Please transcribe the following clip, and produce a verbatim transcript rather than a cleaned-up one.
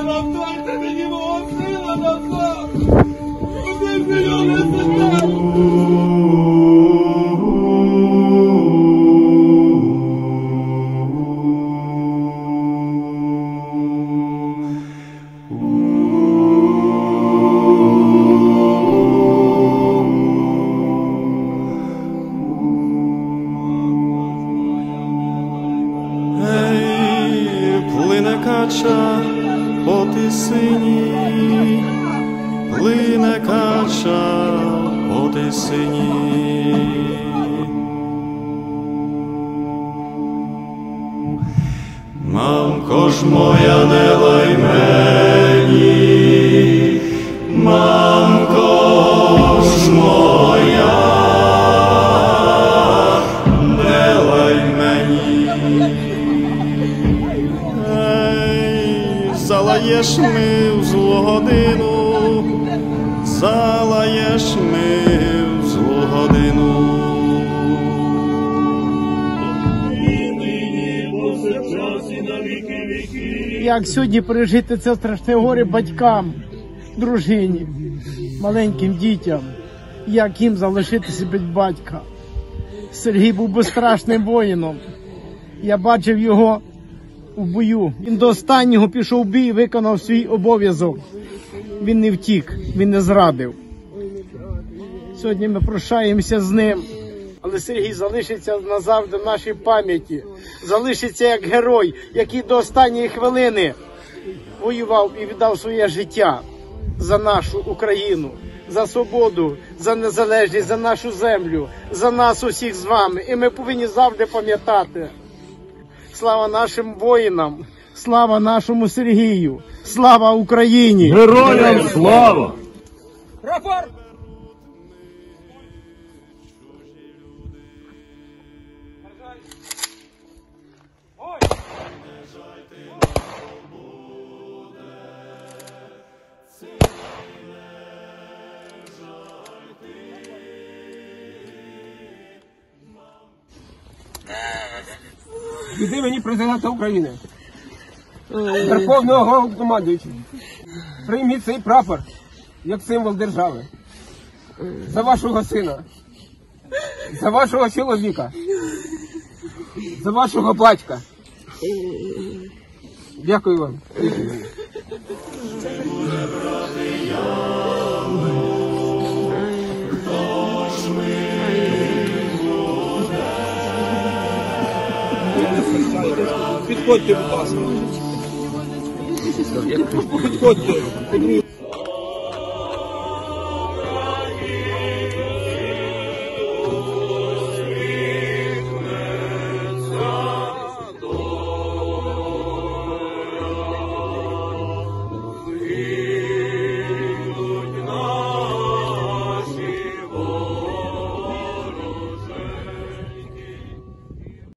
Повторте мені мого сина назад! Куди ви його несете? Плине кача по Тисині, плине кача по Тисині. Мамко ж моя, не лай мені, мамко ж моя, не лай мені. Залаєш ми в злу годину, залаєш ми в злу годину. Як сьогодні пережити це страшне горе батькам, дружині, маленьким дітям, як їм залишитися без батька. Сергій був безстрашним воїном. Я бачив його у бою. Він до останнього пішов в бій і виконав свій обов'язок. Він не втік, він не зрадив. Сьогодні ми прощаємося з ним, але Сергій залишиться назавжди в нашій пам'яті. Залишиться як герой, який до останньої хвилини воював і віддав своє життя за нашу Україну, за свободу, за незалежність, за нашу землю, за нас усіх з вами. І ми повинні завжди пам'ятати. Слава нашим воїнам, слава нашому Сергію, слава Україні! Героям слава! Прапор! Від імені президента України, Верховного Головнокомандуючого, прийміть цей прапор як символ держави. За вашого сина, за вашого чоловіка, за вашого батька. Дякую вам. Підходьте, будь ласка. Підходьте.